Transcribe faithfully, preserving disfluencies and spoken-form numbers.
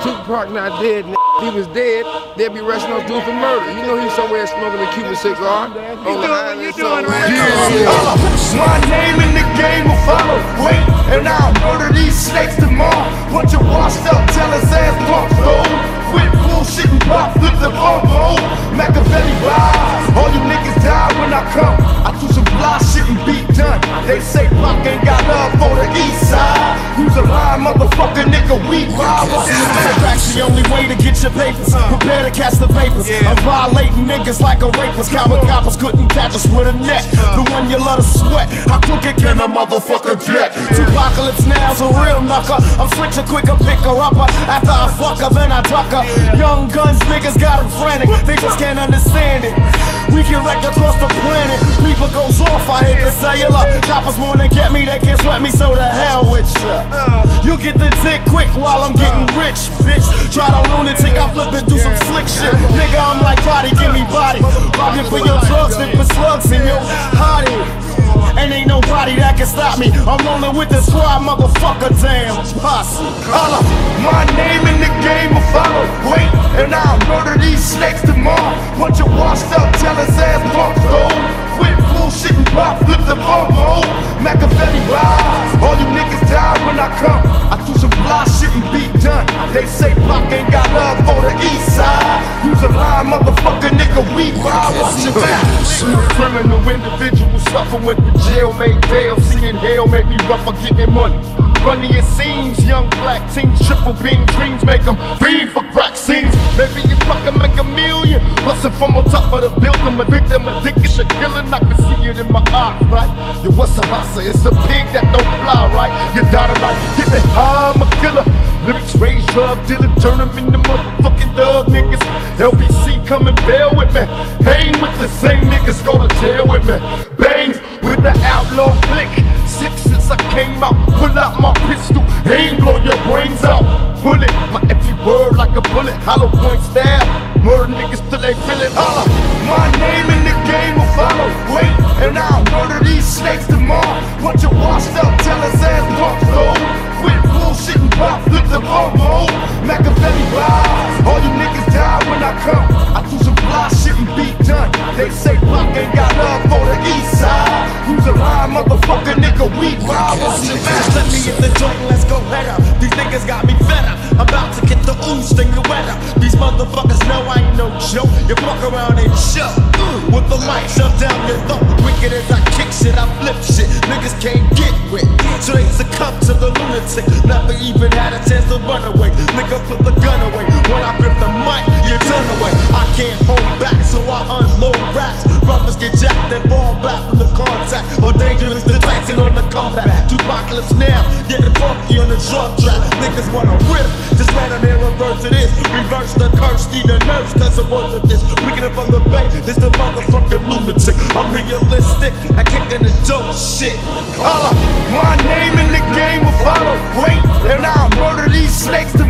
Tupac not dead, n if he was dead, they'd be arresting those dudes for murder. You know he's somewhere smoking a Cuban cigar. You doing what you doing right now? Yeah. Uh, my name in the game will follow. Wait, and I'll murder these snakes tomorrow. Bunch of washed up, jealous ass punks, though. Quit bullshit and pop, flip the phone, oh. Machiavelli rise, all you niggas die when I come. I do some fly shit and beat done. They say Pac ain't got love for the east side. Who's a lying motherfucker, nigga, we ride. That's the only way to get your papers. Prepare to catch the papers. I'm violating niggas like a rapist. Coward coppers couldn't catch us with a net. The one you love to sweat. How crooked can a motherfucker get? Tupacalypse now's a real knucker. I'm switching quicker, pick her up. After I fuck her, then I tuck her. Young guns, niggas got them frantic. They just can't understand it. We can wreck across the planet. People goes off, I hit the cellular. Choppers wanna get me, they can't sweat me, so the hell with ya. You get the dick quick while I'm getting rich, bitch. Try to lunatic, I flip and do some slick shit. Nigga, I'm like body, give me body. Robbing for your drugs, flipping slugs in your hottie. And ain't nobody that can stop me. I'm rolling with the squad, motherfucker, damn posse. Holla, my name in the game will follow. Wait, and I'll murder these snakes tomorrow. Bunch of washed up, jealous ass punks, though. Quit bullshit and pop, flip the phone, oh. Machiavelli rise, all you niggas die when I come. I do some fly shit and beat done. They say Pac ain't got love for the east side. Who's a lying motherfucker, nigga, we ride. Watch your back. See a criminal individual suffer with the jail made bail. Seeing hell make me rougher getting money. Funny it seems, young black teens, triple beam dreams make them feed for crack scenes. Maybe you fucking make a million, bustin' from on top of the building. A victim addiction, killing, I can see it in my eyes, right? Yo, what's a hustler? It's a pig that don't fly, right? You got it right, get it high, I'm a killer. Lyrics raise drug dealer, turn them into motherfucking thug niggas. L B C come and bail with me. Hang with the same niggas, go to jail with me. Bang with the outlaw flick. Six since I came out, pull out my pistol, aim, blow your brains out. Bullet, my every word like a bullet, hollow point stab. Murder niggas till they feel it. Holla, my name in the game will follow. Wait, and I'll murder these snakes tomorrow. Bunch of washed up, jealous ass punks, though. Quit bullshit and pop, flip the phone, oh. Machiavelli rise, all you niggas die when I come. I do some fly shit and beat done. They say Pac ain't got love for the east side. Who's a lying motherfucker, nigga, we ride. Watch your back. Let me hit the joint, let's go head up. These niggas got me fed up. About to get the ooze, sting the weather. These motherfuckers know I ain't no joke. You fuck around and show. With the mic shut down your throat. Wicked as I kick shit, I flip shit. Niggas can't get with. So they succumb to the lunatic. Never even had a chance to run away. Nigga put the gun away. When I grip the mic, you turn away. I can't hold back, so I unload rats. Brothers get jacked and fall back from the contact. Or dangerous to Tyson on the comeback. Tupacalypse now, getting funky on the drug track. Niggas wanna rip, just let them hear reverse it is. Reverse the curse, need a nurse, cause I'm worth of this. Wicked from the bay, it's the motherfucking lunatic. I'm realistic, I kick in the dope shit. Holla, my name in the game will follow. Wait, and I'll murder these snakes